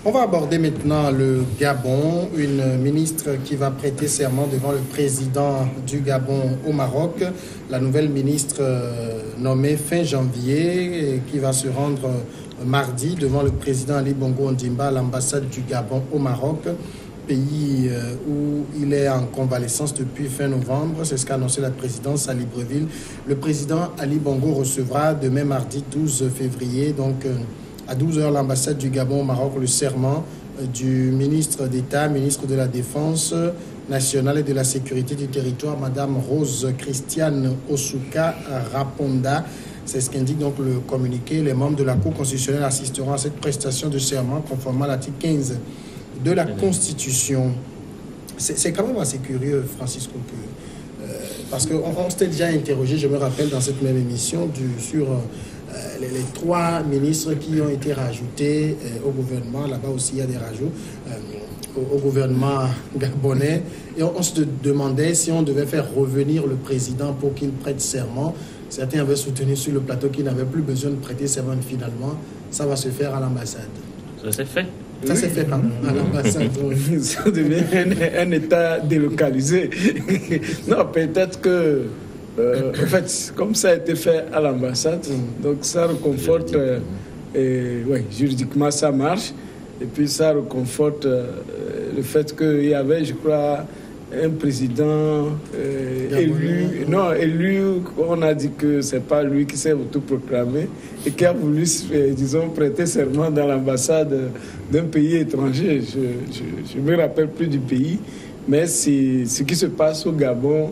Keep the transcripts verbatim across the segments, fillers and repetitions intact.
On va aborder maintenant le Gabon, une ministre qui va prêter serment devant le président du Gabon au Maroc, la nouvelle ministre nommée fin janvier qui va se rendre mardi devant le président Ali Bongo Ondimba à l'ambassade du Gabon au Maroc, pays où il est en convalescence depuis fin novembre. C'est ce qu'a annoncé la présidence à Libreville. Le président Ali Bongo recevra demain mardi douze février, donc à douze heures, l'ambassade du Gabon au Maroc, le serment du ministre d'État, ministre de la Défense nationale et de la Sécurité du territoire, Madame Rose Christiane Osuka Raponda. C'est ce qu'indique donc le communiqué. Les membres de la Cour constitutionnelle assisteront à cette prestation de serment conformément à l'article quinze de la Constitution. C'est quand même assez curieux, Francisco, que, euh, parce qu'on on s'était déjà interrogé, je me rappelle, dans cette même émission, du, sur... Euh, Les, les trois ministres qui ont été rajoutés euh, au gouvernement. Là-bas aussi, il y a des rajouts euh, au, au gouvernement gabonais. Et on, on se demandait si on devait faire revenir le président pour qu'il prête serment. Certains avaient soutenu sur le plateau qu'il n'avait plus besoin de prêter serment. Finalement, ça va se faire à l'ambassade. Ça s'est fait. Ça s'est fait quand à l'ambassade. Ça devient un, un État délocalisé. Non, peut-être que... Euh, en fait, comme ça a été fait à l'ambassade, mm. donc ça reconforte, euh, et, ouais, juridiquement ça marche, et puis ça reconforte euh, le fait qu'il y avait, je crois, un président euh, élu, non, élu, on a dit que c'est pas lui qui s'est autoproclamé et qui a voulu, euh, disons, prêter serment dans l'ambassade d'un pays étranger. Je ne me rappelle plus du pays, mais c'est ce qui se passe au Gabon.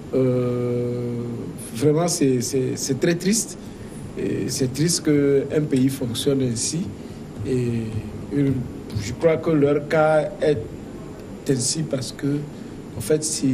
Euh, vraiment c'est, c'est, c'est très triste et c'est triste qu'un pays fonctionne ainsi et je crois que leur cas est ainsi parce que en fait c'est,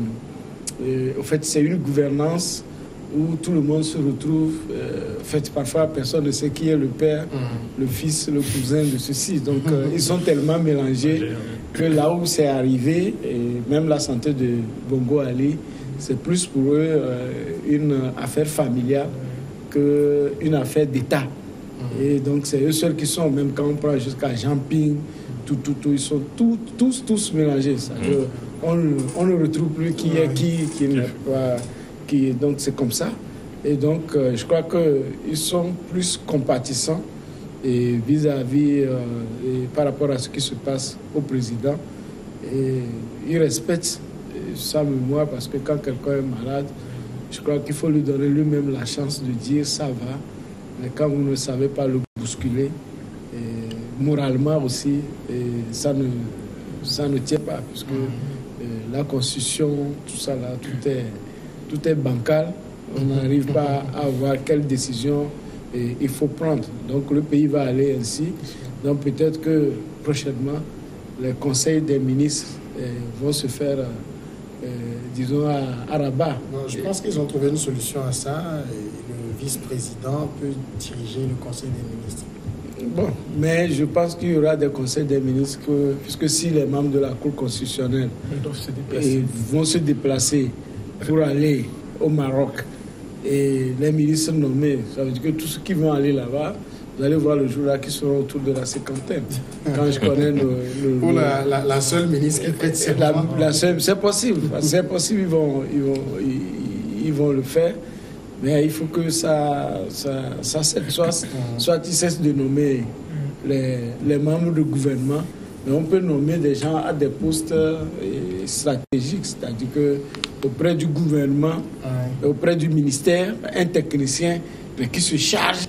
euh, en fait, c'est une gouvernance où tout le monde se retrouve. Euh, en fait, parfois personne ne sait qui est le père, mmh. le fils, le cousin de ceci, donc mmh. euh, ils sont tellement mélangés que là où c'est arrivé, et même la santé de Bongo Ali, c'est plus pour eux euh, une affaire familiale qu'une affaire d'État. Mmh. Et donc, c'est eux seuls qui sont, même quand on prend jusqu'à Jean Ping, tout, tout, tout, ils sont tout, tous, tous mélangés. Ça. Mmh. On, on ne retrouve plus qui est qui, qui n'est pas... Qui, donc, c'est comme ça. Et donc, euh, je crois qu'ils sont plus compatissants et vis-à-vis, euh, et par rapport à ce qui se passe au président. Et ils respectent sa mémoire, parce que quand quelqu'un est malade, je crois qu'il faut lui donner lui-même la chance de dire ça va, mais quand vous ne savez pas le bousculer, et moralement aussi, et ça, ne, ça ne tient pas, parce que et la Constitution, tout ça là, tout est, tout est bancal, on n'arrive pas à voir quelle décision et, il faut prendre. Donc le pays va aller ainsi, donc peut-être que prochainement, les conseils des ministres eh, vont se faire... Euh, disons à, à Rabat. Non, je pense qu'ils ont trouvé une solution à ça et le vice-président peut diriger le conseil des ministres. Bon, mais je pense qu'il y aura des conseils des ministres que, puisque si les membres de la Cour constitutionnelle se et vont se déplacer pour aller au Maroc et les ministres nommés, ça veut dire que tous ceux qui vont aller là-bas, vous allez voir le jour-là qui seront autour de la cinquantaine. Quand je connais le... le Pour la, la, la seule ministre qui prête serment. La, la seule, c'est possible. C'est possible, ils vont, ils, vont, ils, ils vont le faire. Mais il faut que ça, ça, ça soit, soit ils cessent de nommer les, les membres du gouvernement. Mais on peut nommer des gens à des postes stratégiques, c'est-à-dire que auprès du gouvernement, auprès du ministère, un technicien mais qui se charge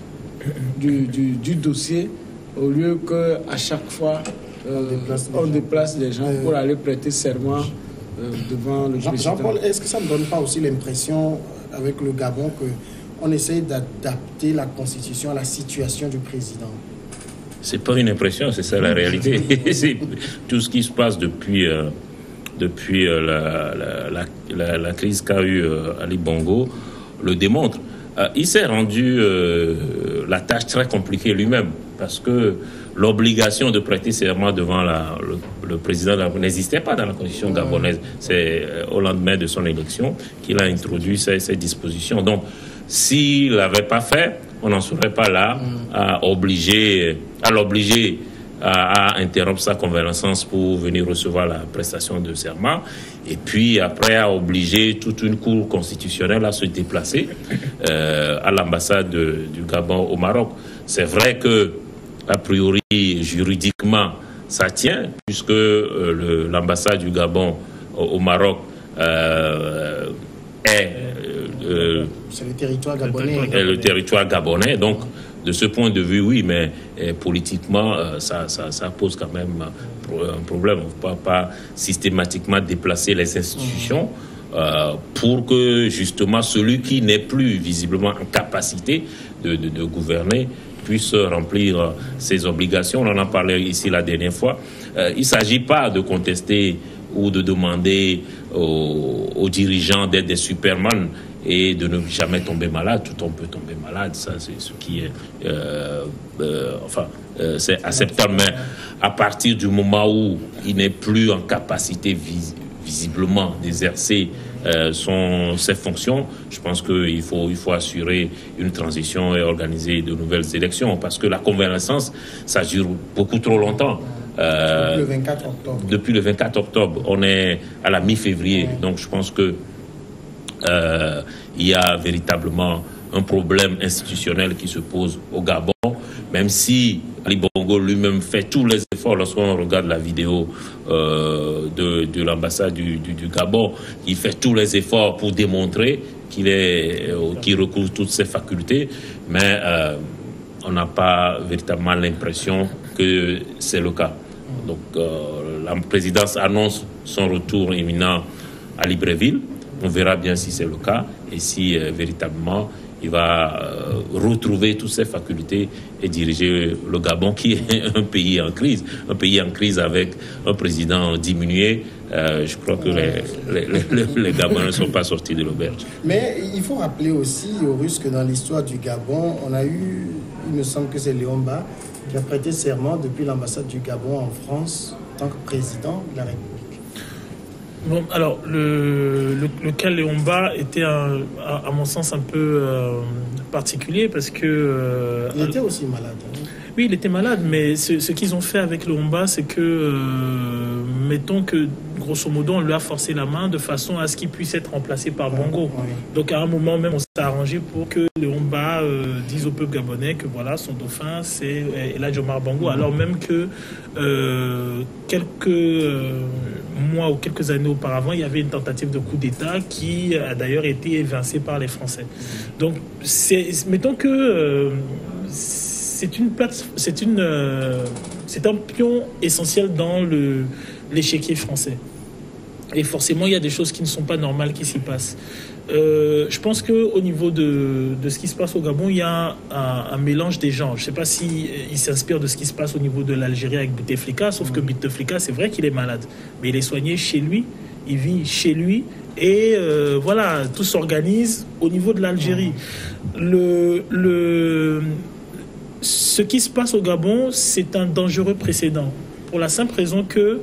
Du, du, du dossier au lieu qu'à chaque fois euh, on, déplace on déplace des gens pour aller prêter serment euh, devant le Jean, président. Jean-Paul, est-ce que ça ne donne pas aussi l'impression avec le Gabon qu'on essaye d'adapter la Constitution à la situation du président? C'est pas une impression, c'est ça la réalité. C'est tout ce qui se passe depuis, euh, depuis euh, la, la, la, la, la crise qu'a eu euh, Ali Bongo le démontre. Euh, il s'est rendu euh, la tâche très compliquée lui-même, parce que l'obligation de prêter serment devant la, le, le président n'existait pas dans la constitution gabonaise. C'est euh, au lendemain de son élection qu'il a introduit ces, ces dispositions. Donc, s'il l'avait pas fait, on n'en serait pas là à obliger, à l'obliger à, à interrompre sa convalescence pour venir recevoir la prestation de serment, et puis après a obligé toute une cour constitutionnelle à se déplacer euh, à l'ambassade du Gabon au Maroc. C'est vrai que, a priori, juridiquement, ça tient, puisque euh, le, l'ambassade du Gabon au, au Maroc euh, est, euh, c'est le territoire gabonais. est le territoire gabonais, donc de ce point de vue, oui, mais euh, politiquement, euh, ça, ça, ça pose quand même euh, un problème. On ne peut pas systématiquement déplacer les institutions euh, pour que, justement, celui qui n'est plus visiblement en capacité de, de, de gouverner puisse remplir ses obligations. On en a parlé ici la dernière fois. Euh, il ne s'agit pas de contester ou de demander aux, aux dirigeants d'être des superman et de ne jamais tomber malade. Tout on peut tomber malade, ça c'est ce qui est, euh, euh, enfin, euh, c'est acceptable. Mais à partir du moment où il n'est plus en capacité vis- visiblement d'exercer euh, son, ses fonctions, je pense qu'il faut, il faut assurer une transition et organiser de nouvelles élections, parce que la convalescence, ça dure beaucoup trop longtemps. Euh, depuis le vingt-quatre octobre. Depuis le vingt-quatre octobre, on est à la mi-février, ouais. Donc je pense que euh, il y a véritablement un problème institutionnel qui se pose au Gabon, même si Ali Bongo lui-même fait tous les efforts. Lorsqu'on regarde la vidéo euh, de, de l'ambassade du, du, du Gabon, il fait tous les efforts pour démontrer qu'il est, euh, qu'il recouvre toutes ses facultés, mais euh, on n'a pas véritablement l'impression que c'est le cas. Donc euh, la présidence annonce son retour imminent à Libreville. On verra bien si c'est le cas et si euh, véritablement il va euh, retrouver toutes ses facultés et diriger le Gabon, qui est un pays en crise, un pays en crise avec un président diminué. Euh, je crois que les, les, les, les Gabonais ne sont pas sortis de l'auberge. Mais il faut rappeler aussi aux Russes que dans l'histoire du Gabon, on a eu, il me semble que c'est Léomba qui a prêté serment depuis l'ambassade du Gabon en France en tant que président de la République. Bon, alors, le, le, le cas Léomba était, un, à, à mon sens, un peu euh, particulier parce que... Euh, il était aussi malade. Hein. Oui, il était malade, mais ce, ce qu'ils ont fait avec Léomba, c'est que, euh, mettons que, grosso modo, on lui a forcé la main de façon à ce qu'il puisse être remplacé par Bongo. Oui. Donc, à un moment même, on s'est arrangé pour que Léomba euh, dise au peuple gabonais que, voilà, son dauphin, c'est Eladji Omar Bongo, mmh. alors même que euh, quelques euh, mois ou quelques années auparavant, il y avait une tentative de coup d'État qui a d'ailleurs été évincée par les Français. Donc, c'est, mettons que... Euh, C'est une place, c'est une, euh, c'est un pion essentiel dans le l'échiquier français. Et forcément, il y a des choses qui ne sont pas normales qui s'y passent. Euh, je pense que au niveau de de ce qui se passe au Gabon, il y a un, un mélange des genres. Je ne sais pas si il s'inspire de ce qui se passe au niveau de l'Algérie avec Bouteflika, sauf que Bouteflika, c'est vrai qu'il est malade, mais il est soigné chez lui, il vit chez lui. Et euh, voilà, tout s'organise au niveau de l'Algérie. Le le Ce qui se passe au Gabon, c'est un dangereux précédent. Pour la simple raison que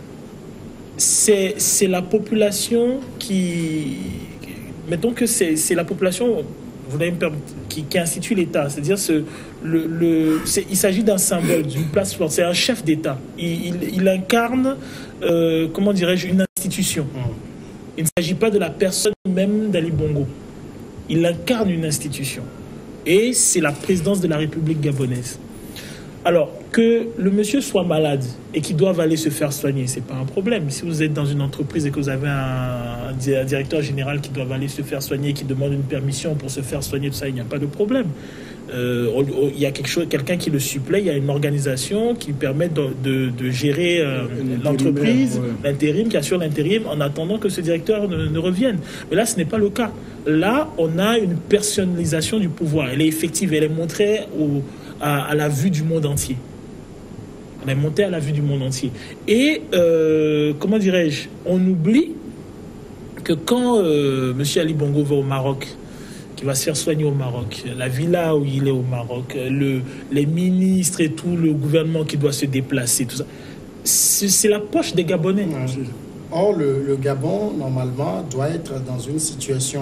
c'est, c'est la population qui... Mettons que c'est, c'est la population vous allez me permettre, qui, qui institue l'État. C'est-à-dire ce, le, le, c'est, il s'agit d'un symbole, d'une place forte. C'est un chef d'État. Il, il, il incarne, euh, comment dirais-je, une institution. Il ne s'agit pas de la personne même d'Ali Bongo. Il incarne une institution. Et c'est la présidence de la République gabonaise. Alors, que le monsieur soit malade et qu'il doive aller se faire soigner, c'est pas un problème. Si vous êtes dans une entreprise et que vous avez un, un directeur général qui doit aller se faire soigner, qui demande une permission pour se faire soigner, tout ça, il n'y a pas de problème. Euh, il y a quelque chose, quelqu'un qui le supplée, il y a une organisation qui permet de, de, de gérer euh, l'entreprise, ouais. l'intérim, qui assure l'intérim en attendant que ce directeur ne, ne revienne. Mais là, ce n'est pas le cas. Là, on a une personnalisation du pouvoir. Elle est effective, elle est montrée au, à, à la vue du monde entier. Elle est montée à la vue du monde entier. Et, euh, comment dirais-je, on oublie que quand euh, M. Ali Bongo va au Maroc, qui va se faire soigner au Maroc, la villa où il est au Maroc, le, les ministres et tout, le gouvernement qui doit se déplacer, tout ça, c'est, c'est la poche des Gabonais. Or, le, le Gabon, normalement, doit être dans une situation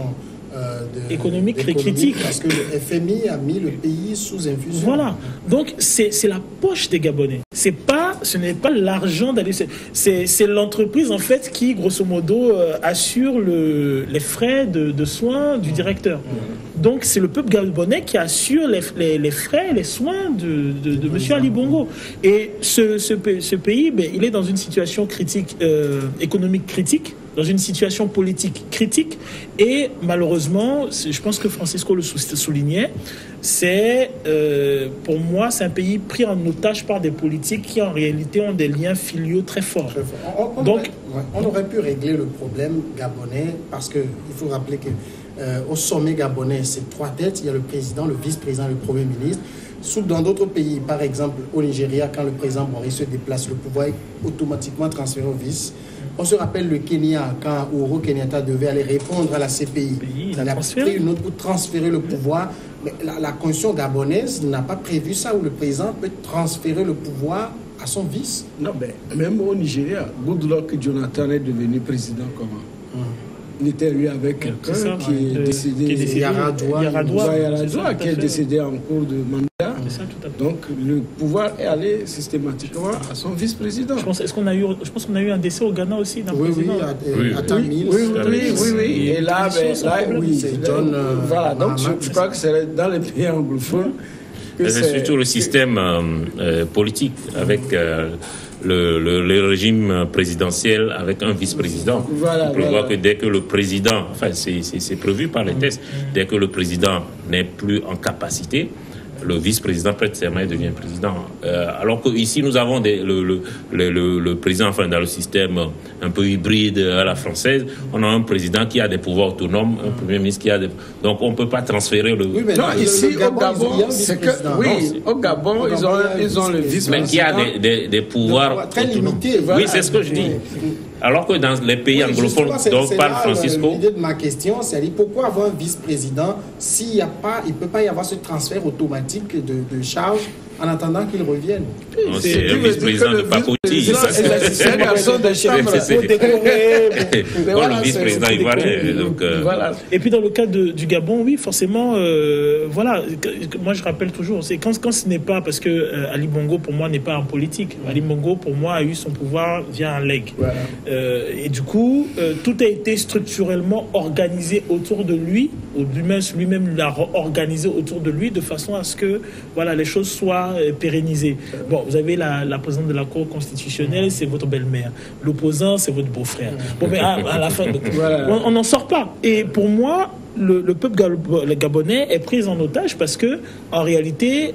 euh, de, économique très critique. Parce que le F M I a mis le pays sous infusion. Voilà. Donc, c'est la poche des Gabonais. C'est pas, ce n'est pas l'argent d'aller... C'est l'entreprise, en fait, qui, grosso modo, euh, assure le, les frais de, de soins du directeur. Donc, c'est le peuple gabonais qui assure les, les, les frais, les soins de, de, de M. Ali Bongo. Et ce, ce, ce pays, ben, il est dans une situation critique, euh, économique critique, dans une situation politique critique. Et malheureusement, je pense que Francisco le soulignait, c'est, euh, pour moi, c'est un pays pris en otage par des politiques qui, en réalité, ont des liens filiaux très forts. Très fort. On, on, Donc, aurait, on aurait pu régler le problème gabonais parce qu'il faut rappeler que Euh, au sommet gabonais, c'est trois têtes. Il y a le président, le vice-président, le premier ministre. Dans d'autres pays, par exemple au Nigeria, quand le président Maurice se déplace, le pouvoir est automatiquement transféré au vice. On se rappelle le Kenya, quand Uhuru Kenyatta devait aller répondre à la C P I. Il a, il a pris une autre pour transférer le pouvoir. Mais la, la constitution gabonaise n'a pas prévu ça, où le président peut transférer le pouvoir à son vice. Non, mais même au Nigeria, Goodluck Jonathan est devenu président comment hum. Il était lui avec quelqu'un qui est euh, décédé, qui est décédé Yaradua, Yaradua, Yaradua qui est décédé en cours de mandat. Ça, tout à fait. Donc le pouvoir est allé systématiquement à son vice-président. Je pense, est-ce qu'on a eu, je pense qu'on a eu un décès au Ghana aussi d'un oui, président. Oui, à, oui, à Tamil. Oui, oui, oui, oui, oui. Et là, ben, là oui, c'est John. Euh, voilà, donc je, je crois que c'est dans les pays anglophones. C'est surtout le système euh, euh, politique avec. Euh, Le, le, le régime présidentiel avec un vice-président. Voilà, On prévoit voilà. que dès que le président, enfin c'est prévu par les textes, dès que le président n'est plus en capacité, le vice-président prête serment et devient président. Euh, alors qu'ici, nous avons des, le, le, le, le, le président, enfin, dans le système un peu hybride à la française, on a un président qui a des pouvoirs autonomes, un premier ministre qui a des... Donc, on ne peut pas transférer le... Oui, mais non, le, ici, le Gabon, au Gabon, c'est que... Oui, au Gabon, ils ont, ils ont le vice-président. Mais qui a des, des, des pouvoirs très limités. Voilà. Oui, c'est ce que je dis. Alors que dans les pays oui, anglophones dont parle Francisco... L'idée de ma question, c'est pourquoi avoir un vice-président s'il n'y a pas, il ne peut pas y avoir ce transfert automatique de, de charge en attendant qu'il revienne? C'est un vice-président de pacotille. C'est un garçon de chambre. Pour décorer. Le vice-président ivoirien. Donc, euh... voilà. Et puis dans le cas de, du Gabon, oui, forcément, euh, voilà, moi je rappelle toujours, c'est quand, quand ce n'est pas, parce que euh, Ali Bongo pour moi n'est pas en politique. Mmh. Ali Bongo pour moi a eu son pouvoir via un legs. Voilà. Euh, et du coup, euh, tout a été structurellement organisé autour de lui, ou lui-même lui-même l'a organisé autour de lui de façon à ce que voilà, les choses soient euh, pérennisées. Bon, vous avez la, la présidente de la Cour constitutionnelle, c'est votre belle-mère. L'opposant, c'est votre beau-frère. Bon, mais à, à la fin, voilà. on n'en sort pas. Et pour moi, le, le peuple gabonais est pris en otage parce que, en réalité,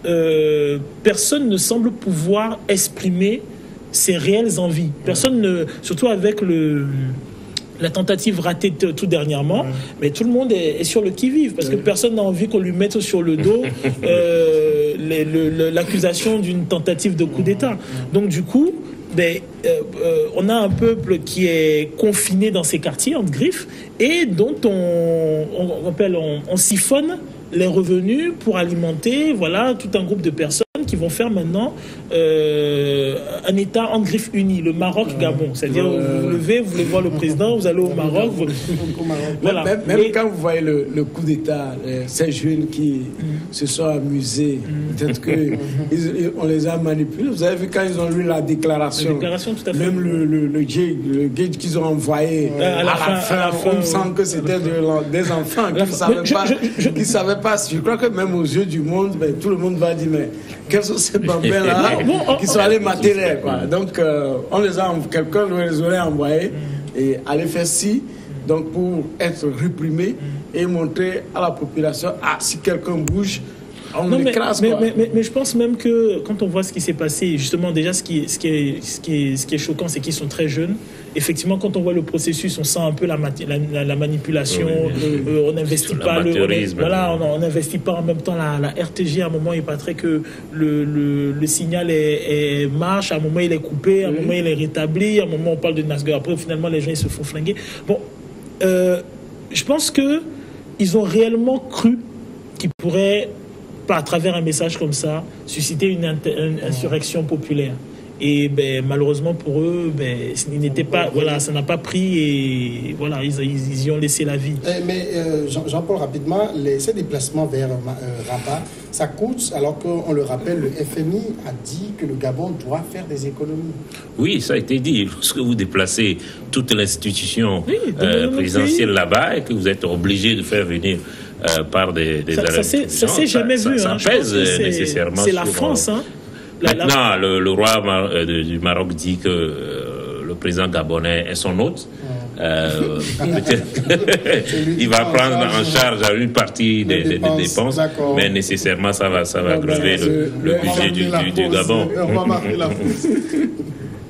euh, personne ne semble pouvoir exprimer ses réelles envies. Personne ne, surtout avec le, la tentative ratée tout dernièrement, mmh. mais tout le monde est, est sur le qui-vive parce que personne n'a envie qu'on lui mette sur le dos euh, l'accusation d'une tentative de coup d'État. Donc du coup, ben, euh, euh, on a un peuple qui est confiné dans ses quartiers, entre griffes, et dont on, on, appelle, on, on siphonne les revenus pour alimenter voilà, tout un groupe de personnes qui vont faire maintenant euh, un État en griffe unie, le Maroc-Gabon. C'est-à-dire, euh... vous vous levez, vous voulez voir le président, vous allez au Maroc. Vous... voilà. Même, même Et... quand vous voyez le, le coup d'État, ces jeunes qui mm. se sont amusés, mm. peut-être qu'on les a manipulés. Vous avez vu quand ils ont lu la déclaration, la déclaration tout à fait. Même le, le, le gate qu'ils ont envoyé, euh, à, la à, fin, la fin, à la fin, on sent que c'était de, des enfants qui ne savaient, je, savaient pas. Je crois que même aux yeux du monde, ben, tout le monde va dire, mais quels sont ces bambins-là qui sont allés mater l'air, quoi. Donc, euh, on les a, quelqu'un les aurait envoyés et aller faire ci, donc pour être réprimés et montrer à la population, ah, si quelqu'un bouge, on non, l'écrase, mais, quoi. Mais, mais, mais je pense même que quand on voit ce qui s'est passé, justement, déjà, ce qui, ce qui, est, ce qui, est, ce qui est choquant, c'est qu'ils sont très jeunes. Effectivement, quand on voit le processus, on sent un peu la, la, la, la manipulation. Oui, euh, on n'investit pas le, on, voilà, on n'investit pas en même temps la, la R T G. À un moment, il paraît que le, le, le signal est, est marche. À un moment, il est coupé. À un oui. moment, il est rétabli. À un moment, on parle de Nasga. Après, finalement, les gens ils se font flinguer. Bon, euh, je pense que ils ont réellement cru qu'ils pourraient, à travers un message comme ça, susciter une, une insurrection populaire. Et ben, malheureusement pour eux, ben, il n'était pas, voilà, ça n'a pas pris et voilà, ils, ils, ils y ont laissé la vie. Mais euh, Jean-Paul, rapidement, les, ces déplacements vers euh, Rabat, ça coûte, alors qu'on le rappelle, le F M I a dit que le Gabon doit faire des économies. Oui, ça a été dit. Lorsque vous déplacez toute l'institution oui, euh, présidentielle là-bas et que vous êtes obligé de faire venir euh, par des, des ça, ça s'est jamais ça, vu. Ça, hein. ça pèse nécessairement. C'est la France, hein. La, Maintenant, la... Le, le roi Mar euh, du Maroc dit que euh, le président gabonais est son hôte. Euh, il va prendre en charge une partie des, des dépenses, des dépenses mais nécessairement ça va, ça va grever le, le budget du, du, du Gabon.